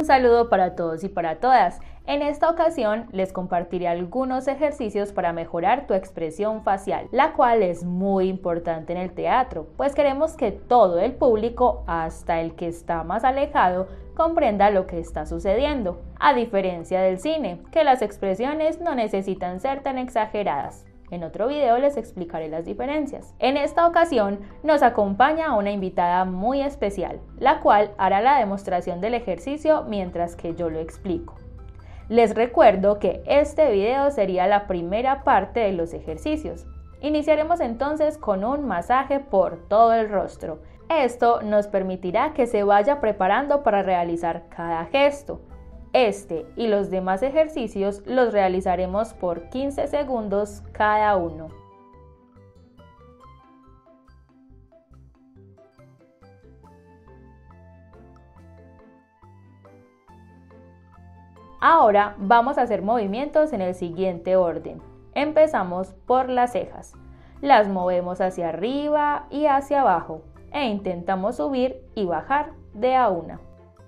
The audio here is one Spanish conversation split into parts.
saludo para todos y para todas. En esta ocasión les compartiré algunos ejercicios para mejorar tu expresión facial, la cual es muy importante en el teatro, pues queremos que todo el público, hasta el que está más alejado, comprenda lo que está sucediendo, a diferencia del cine, que las expresiones no necesitan ser tan exageradas. En otro video les explicaré las diferencias. En esta ocasión nos acompaña una invitada muy especial, la cual hará la demostración del ejercicio mientras que yo lo explico. Les recuerdo que este video sería la primera parte de los ejercicios. Iniciaremos entonces con un masaje por todo el rostro. Esto nos permitirá que se vaya preparando para realizar cada gesto. Este y los demás ejercicios los realizaremos por 15 segundos cada uno. Ahora vamos a hacer movimientos en el siguiente orden. Empezamos por las cejas. Las movemos hacia arriba y hacia abajo e intentamos subir y bajar de a una.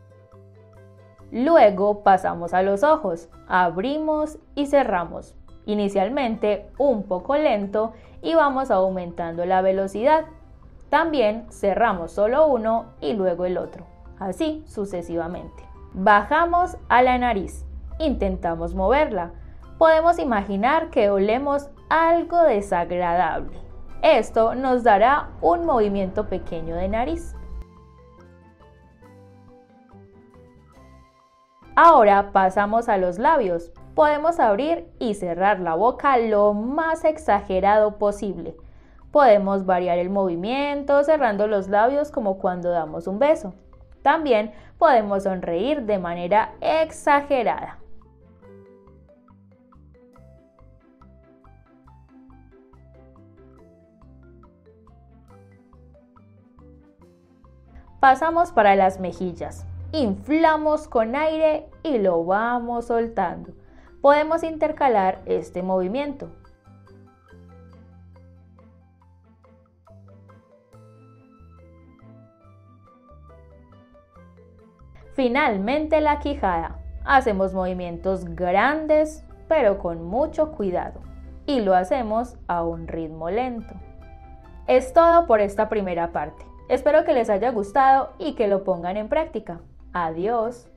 Luego pasamos a los ojos, abrimos y cerramos, inicialmente un poco lento y vamos aumentando la velocidad. También cerramos solo uno y luego el otro, así sucesivamente. Bajamos a la nariz, intentamos moverla. Podemos imaginar que olemos algo desagradable. Esto nos dará un movimiento pequeño de nariz. Ahora pasamos a los labios. Podemos abrir y cerrar la boca lo más exagerado posible. Podemos variar el movimiento cerrando los labios como cuando damos un beso. También podemos sonreír de manera exagerada. Pasamos para las mejillas. Inflamos con aire y lo vamos soltando. Podemos intercalar este movimiento. Finalmente la quijada. Hacemos movimientos grandes pero con mucho cuidado y lo hacemos a un ritmo lento. Es todo por esta primera parte. Espero que les haya gustado y que lo pongan en práctica. Adiós.